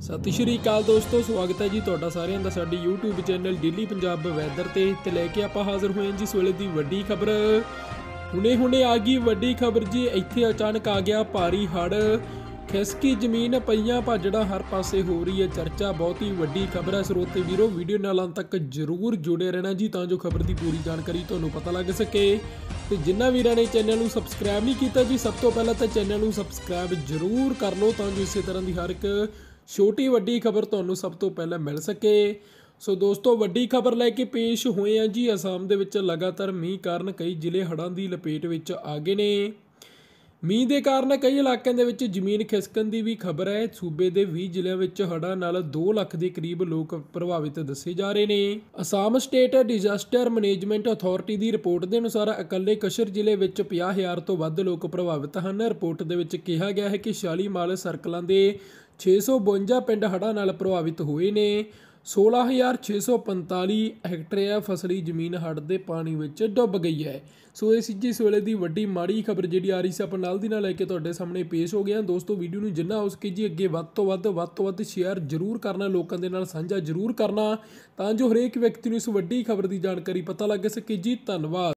ਸਤਿ ਸ਼੍ਰੀ ਅਕਾਲ ਦੋਸਤੋ, ਸਵਾਗਤ ਹੈ ਜੀ ਤੁਹਾਡਾ ਸਾਰਿਆਂ ਦਾ ਸਾਡੇ YouTube channel daily Punjab weather ਤੇ ਲੈ ਕੇ ਆਪਾਂ ਹਾਜ਼ਰ ਹੋਏ ਹਾਂ ਜੀ ਇਸ ਵੇਲੇ ਦੀ ਵੱਡੀ ਖਬਰ। ਹੁਣੇ ਆ ਗਈ ਵੱਡੀ ਖਬਰ ਜੀ। ਇੱਥੇ ਅਚਾਨਕ ਆ ਗਿਆ ਭਾਰੀ ਹੜ੍ਹ, ਖਿਸਕੀ ਜ਼ਮੀਨ, ਪਈਆਂ ਭਾਜੜਾਂ, ਹਰ ਪਾਸੇ ਹੋ ਰਹੀ ਹੈ ਚਰਚਾ। ਬਹੁਤ ਹੀ ਵੱਡੀ ਖਬਰ ਹੈ ਸਰੋਤੇ ਵੀਰੋ, ਵੀਡੀਓ ਨਾਲ ਅੰਤ ਤੱਕ ਜ਼ਰੂਰ ਜੁੜੇ ਰਹਿਣਾ ਜੀ ਤਾਂ ਜੋ ਖਬਰ ਦੀ ਪੂਰੀ ਜਾਣਕਾਰੀ ਤੁਹਾਨੂੰ ਪਤਾ ਲੱਗ ਸਕੇ। ਤੇ ਜਿਨ੍ਹਾਂ ਵੀਰਾਂ ਨੇ ਚੈਨਲ ਨੂੰ ਸਬਸਕ੍ਰਾਈਬ ਨਹੀਂ ਕੀਤਾ ਜੀ, ਸਭ ਤੋਂ ਪਹਿਲਾਂ ਤਾਂ ਚੈਨਲ ਨੂੰ ਸਬਸਕ੍ਰਾਈਬ ਜ਼ਰੂਰ ਕਰ ਲਓ ਤਾਂ ਜੋ ਇਸੇ ਤਰ੍ਹਾਂ ਦੀ ਹਰ ਇੱਕ ਛੋਟੀ ਵੱਡੀ ਖਬਰ ਤੁਹਾਨੂੰ ਸਭ ਤੋਂ ਪਹਿਲਾਂ ਮਿਲ ਸਕੇ। ਸੋ ਦੋਸਤੋ, ਵੱਡੀ ਖਬਰ ਲੈ ਕੇ ਪੇਸ਼ ਹੋਏ ਆ ਜੀ। ਅਸਾਮ ਦੇ ਵਿੱਚ ਲਗਾਤਾਰ ਮੀਂਹ ਕਾਰਨ ਕਈ ਜ਼ਿਲ੍ਹੇ ਹੜ੍ਹਾਂ ਦੀ ਲਪੇਟ ਵਿੱਚ ਆ ਗਏ ਨੇ। ਮੀਂਹ ਦੇ ਕਾਰਨ ਕਈ ਇਲਾਕਿਆਂ ਦੇ ਵਿੱਚ ਜ਼ਮੀਨ ਖਿਸਕਣ ਦੀ ਵੀ ਖਬਰ ਹੈ। ਸੂਬੇ ਦੇ 20 ਜ਼ਿਲ੍ਹਿਆਂ ਵਿੱਚ ਹੜ੍ਹਾਂ ਨਾਲ 2 ਲੱਖ ਦੇ ਕਰੀਬ ਲੋਕ ਪ੍ਰਭਾਵਿਤ ਦੱਸੇ ਜਾ ਰਹੇ ਨੇ। Assam state disaster management authority ਦੀ ਰਿਪੋਰਟ ਦੇ ਅਨੁਸਾਰ ਇਕੱਲੇ ਕਸ਼ਰ ਜ਼ਿਲ੍ਹੇ ਵਿੱਚ 50,000 ਤੋਂ ਵੱਧ ਲੋਕ ਪ੍ਰਭਾਵਿਤ ਹਨ। ਰਿਪੋਰਟ ਦੇ ਵਿੱਚ ਕਿਹਾ ਗਿਆ ਹੈ ਕਿ 46 ਮਾਲ ਸਰਕਲਾਂ ਦੇ 652 ਪਿੰਡ ਹੜ੍ਹਾਂ ਨਾਲ ਪ੍ਰਭਾਵਿਤ ਹੋਏ ਨੇ। 16,645 ਹੈਕਟੇਅਰ ਫਸਲੀ ਜ਼ਮੀਨ ਹੜ੍ਹ ਦੇ ਪਾਣੀ ਵਿੱਚ ਡੁੱਬ ਗਈ ਹੈ। ਸੋ ਇਹ ਸੀ ਜੀ ਇਸ ਵੇਲੇ ਦੀ ਵੱਡੀ ਮਾੜੀ ਖਬਰ ਜਿਹੜੀ ਆ ਰਹੀ ਸੀ, ਆਪਾਂ ਨਾਲ ਦੀ ਨਾਲ ਲੈ ਕੇ ਤੁਹਾਡੇ ਸਾਹਮਣੇ ਪੇਸ਼ ਹੋ ਗਿਆ। ਦੋਸਤੋ, ਵੀਡੀਓ ਨੂੰ ਜਿੰਨਾ ਹੋ ਸਕੇ ਜੀ ਅੱਗੇ ਵੱਧ ਤੋਂ ਵੱਧ ਸ਼ੇਅਰ ਜ਼ਰੂਰ ਕਰਨਾ, ਲੋਕਾਂ ਦੇ ਨਾਲ ਸਾਂਝਾ ਜ਼ਰੂਰ ਕਰਨਾ ਤਾਂ ਜੋ ਹਰੇਕ ਵਿਅਕਤੀ ਨੂੰ ਇਸ ਵੱਡੀ ਖਬਰ ਦੀ ਜਾਣਕਾਰੀ ਪਤਾ ਲੱਗ ਸਕੇ ਜੀ। ਧੰਨਵਾਦ।